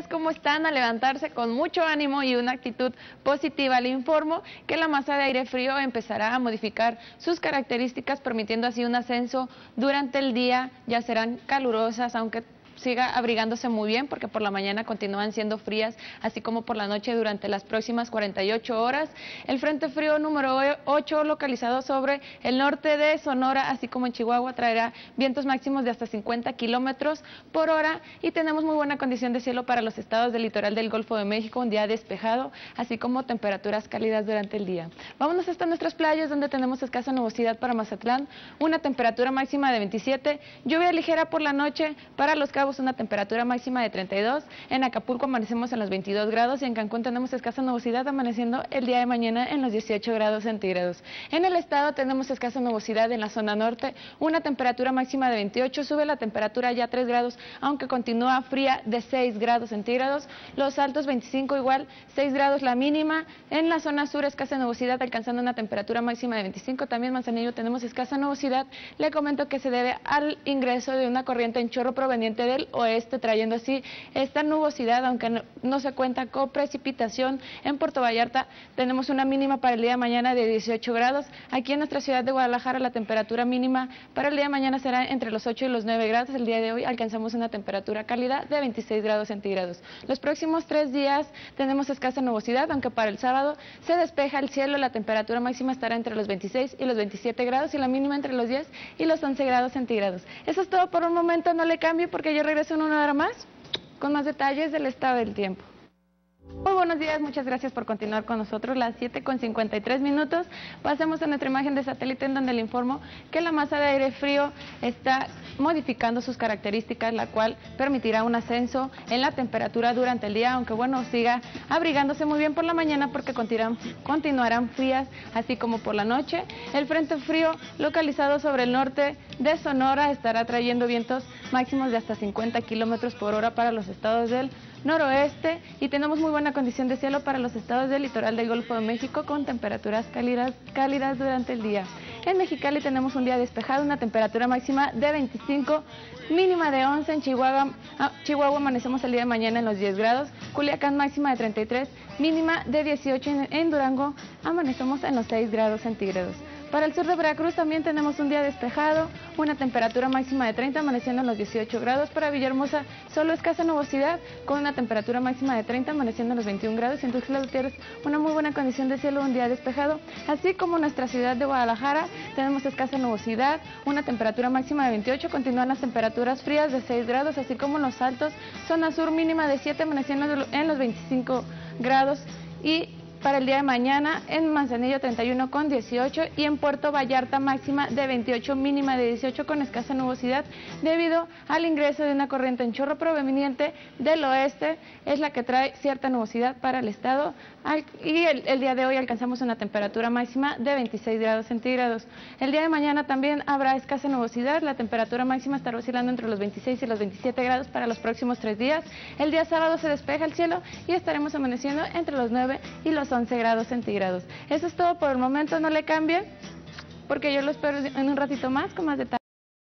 ¿cómo están? A levantarse con mucho ánimo y una actitud positiva. Le informo que la masa de aire frío empezará a modificar sus características, permitiendo así un ascenso durante el día. Ya serán calurosas, aunque siga abrigándose muy bien porque por la mañana continúan siendo frías, así como por la noche durante las próximas 48 horas. El Frente Frío número 8, localizado sobre el norte de Sonora, así como en Chihuahua, traerá vientos máximos de hasta 50 kilómetros por hora y tenemos muy buena condición de cielo para los estados del litoral del Golfo de México, un día despejado, así como temperaturas cálidas durante el día. Vámonos hasta nuestras playas, donde tenemos escasa nubosidad para Mazatlán, una temperatura máxima de 27, lluvia ligera por la noche para Los Cabos, una temperatura máxima de 32, en Acapulco amanecemos en los 22 grados y en Cancún tenemos escasa nubosidad, amaneciendo el día de mañana en los 18 grados centígrados. En el estado tenemos escasa nubosidad en la zona norte, una temperatura máxima de 28, sube la temperatura ya 3 grados, aunque continúa fría, de 6 grados centígrados, Los Altos 25 igual, 6 grados la mínima, en la zona sur escasa nubosidad alcanzando una temperatura máxima de 25, también Manzanillo tenemos escasa nubosidad. Le comento que se debe al ingreso de una corriente en chorro proveniente del oeste, trayendo así esta nubosidad, aunque no se cuenta con precipitación. En Puerto Vallarta tenemos una mínima para el día de mañana de 18 grados. Aquí en nuestra ciudad de Guadalajara la temperatura mínima para el día de mañana será entre los 8 y los 9 grados. El día de hoy alcanzamos una temperatura cálida de 26 grados centígrados. Los próximos 3 días tenemos escasa nubosidad, aunque para el sábado se despeja el cielo. La temperatura máxima estará entre los 26 y los 27 grados y la mínima entre los 10 y los 11 grados centígrados. Eso es todo por un momento, no le cambie porque yo regreso en una hora más con más detalles del estado del tiempo. Muy buenos días, muchas gracias por continuar con nosotros. Las 7:53. Pasemos a nuestra imagen de satélite, en donde le informo que la masa de aire frío está modificando sus características, la cual permitirá un ascenso en la temperatura durante el día, aunque bueno, siga abrigándose muy bien por la mañana porque continuarán frías, así como por la noche. El Frente Frío, localizado sobre el norte de Sonora, estará trayendo vientos máximos de hasta 50 kilómetros por hora para los estados del noroeste y tenemos muy buena condición de cielo para los estados del litoral del Golfo de México, con temperaturas cálidas durante el día. En Mexicali tenemos un día despejado, una temperatura máxima de 25, mínima de 11. En Chihuahua amanecemos el día de mañana en los 10 grados, Culiacán máxima de 33, mínima de 18. En Durango amanecemos en los 6 grados centígrados. Para el sur de Veracruz también tenemos un día despejado, una temperatura máxima de 30, amaneciendo en los 18 grados. Para Villahermosa solo escasa nubosidad, con una temperatura máxima de 30, amaneciendo en los 21 grados. Y en Tuxtla Gutiérrez una muy buena condición de cielo, un día despejado. Así como nuestra ciudad de Guadalajara tenemos escasa nubosidad, una temperatura máxima de 28, continúan las temperaturas frías de 6 grados, así como en Los Altos, zona sur mínima de 7, amaneciendo en los 25 grados. Y para el día de mañana en Manzanillo 31 con 18 y en Puerto Vallarta máxima de 28, mínima de 18 con escasa nubosidad debido al ingreso de una corriente en chorro proveniente del oeste, es la que trae cierta nubosidad para el estado y el día de hoy alcanzamos una temperatura máxima de 26 grados centígrados. El día de mañana también habrá escasa nubosidad, la temperatura máxima estará oscilando entre los 26 y los 27 grados para los próximos 3 días. El día sábado se despeja el cielo y estaremos amaneciendo entre los 9 y los 11 grados centígrados. Eso es todo por el momento, no le cambie, porque yo lo espero en un ratito más con más detalles.